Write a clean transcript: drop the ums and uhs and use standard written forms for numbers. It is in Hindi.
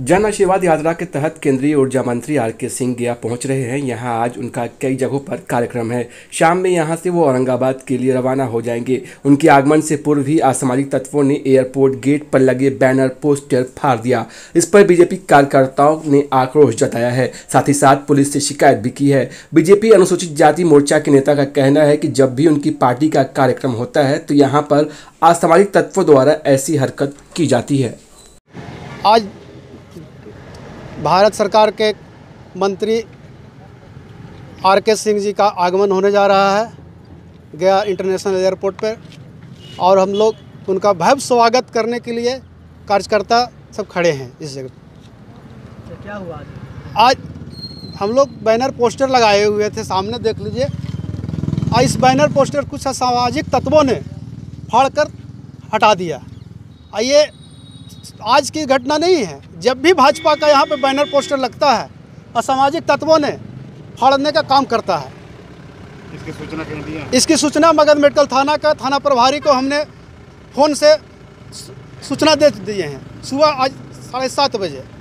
जन आशीर्वाद यात्रा के तहत केंद्रीय ऊर्जा मंत्री आर.के. सिंह गया पहुंच रहे हैं। यहां आज उनका कई जगहों पर कार्यक्रम है। शाम में यहां से वो औरंगाबाद के लिए रवाना हो जाएंगे। उनके आगमन से पूर्व ही असामाजिक तत्वों ने एयरपोर्ट गेट पर लगे बैनर पोस्टर फाड़ दिया। इस पर बीजेपी कार्यकर्ताओं ने आक्रोश जताया है, साथ ही साथ पुलिस से शिकायत भी की है। बीजेपी अनुसूचित जाति मोर्चा के नेता का कहना है कि जब भी उनकी पार्टी का कार्यक्रम होता है तो यहाँ पर असामाजिक तत्वों द्वारा ऐसी हरकत की जाती है। आज भारत सरकार के मंत्री आर.के. सिंह जी का आगमन होने जा रहा है गया इंटरनेशनल एयरपोर्ट पर, और हम लोग उनका भव्य स्वागत करने के लिए कार्यकर्ता सब खड़े हैं इस जगह। तो क्या हुआ आज हम लोग बैनर पोस्टर लगाए हुए थे, सामने देख लीजिए। इस बैनर पोस्टर कुछ असामाजिक तत्वों ने फाड़कर हटा दिया। ये आज की घटना नहीं है, जब भी भाजपा का यहाँ पे बैनर पोस्टर लगता है असामाजिक तत्वों ने फाड़ने का काम करता है। इसकी सूचना कहीं दी है? इसकी सूचना मगध मेडिकल थाना प्रभारी को हमने फ़ोन से सूचना दे दिए हैं। सुबह आज 7:30 बजे